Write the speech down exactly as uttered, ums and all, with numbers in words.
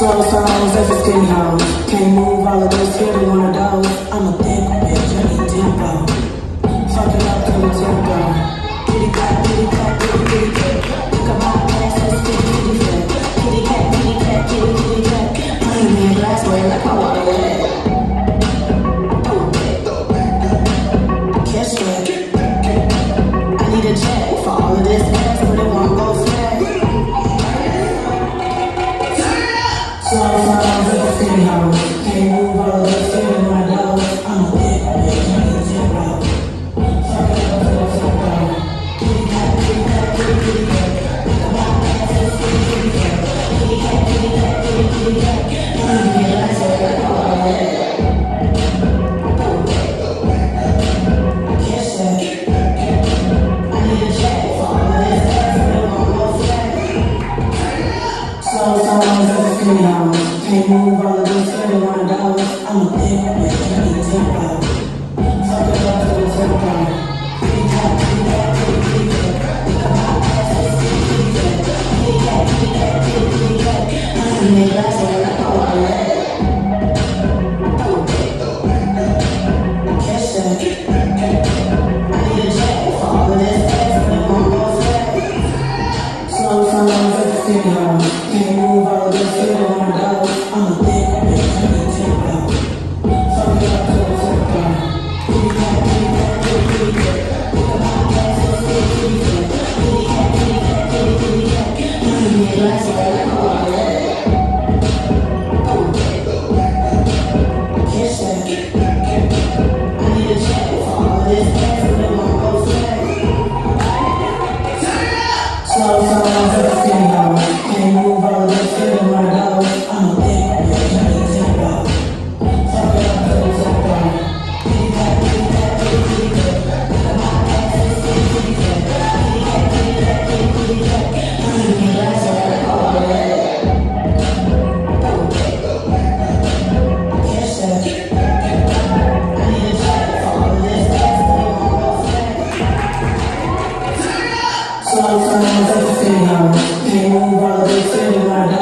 Slow songs, that's a skinny hoe. Can't move all of this shit in one of those. I'm a thick bitch, I need tempo. Fuck it up to the tempo. Kitty cat, kitty cat, kitty kitty cat. Pick up my ass, that's kitty kitty cat. Kitty cat, kitty cat, kitty kitty cat. Playing me in glass way like I water wet. Catch that. I need a check for all of this ass, but it won't go flat. Slow songs, that's a skinny hoe. Can't move all of this shit in one of those. I'm a thick bitch, I need tempo. Fuck it up to the tempo. Kitty cat, kitty cat, kitty kitty cat. Pick up my ass, that's kitty kitty cat. Kitty cat, kitty cat, kitty kitty cat. Playing me in glass way like I water wet. Catch that. I need a check for all of this ass, but it won't go flat. Slow songs, that's a skinny hoe. Can't move all of this shit in one of those. I'm a thick bitch, I need tempo. Fuck it up to the tempo. Kitty cat, kitty cat, kitty kitty cat. Pick up my ass, that's kitty kitty cat. Kitty cat, kitty cat, kitty kitty cat. Playing me in glass way like I water wet. Catch that. I need a check for all of this ass, but it won't go flat. Slow songs, that's a skinny hoe. Can't move all of this shit in one of those. I'm a thick bitch, I need tempo. Fuck it up to the tempo. Kitty cat, kitty cat, kitty kitty cat. Pick up my ass, that's kitty kitty cat. Kitty cat, kitty cat, kitty kitty cat. Playing me in glass way like I water wet. Catch that. I need a check for all of this ass, but it won't go flat. Slow songs, that's a skinny hoe. Can't move all of this shit in one of those. I'm a thick bitch, I need tempo. Fuck it up to the tempo. Kitty cat, kitty cat, kitty kitty cat. Pick up my ass, that's kitty kitty cat. Kitty cat, kitty cat, kitty kitty cat. Playing me in glass way like I water wet. Catch that. I need a check for all of this ass, but it won't go flat. Slow songs, that's a skinny hoe. Can't move all of this shit in one of those.